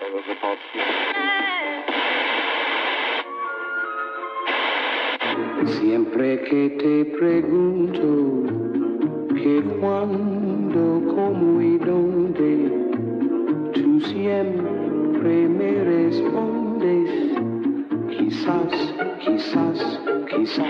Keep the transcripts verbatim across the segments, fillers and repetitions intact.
Siempre que te pregunto que cuándo, cómo y dónde, tú siempre me respondes, quizás, quizás, quizás.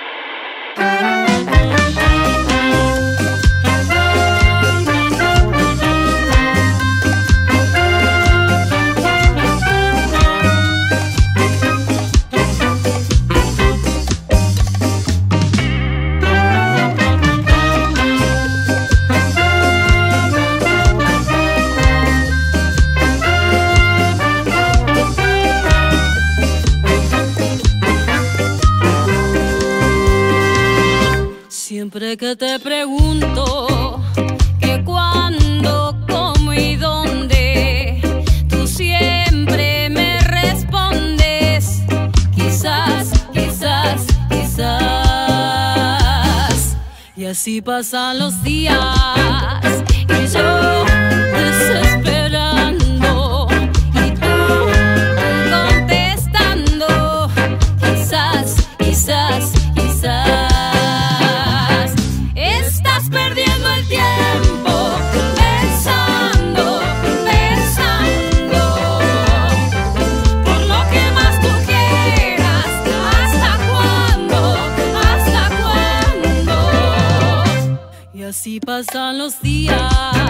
Siempre que te pregunto que cuándo, cómo y dónde, tú siempre me respondes, quizás, quizás, quizás. Y así pasan los días y yo desesperando y tú contestando, quizás, quizás, quizás. Perdiendo el tiempo, pensando, pensando, por lo que más tú quieras, ¿hasta cuándo? ¿Hasta cuándo? Y así pasan los días.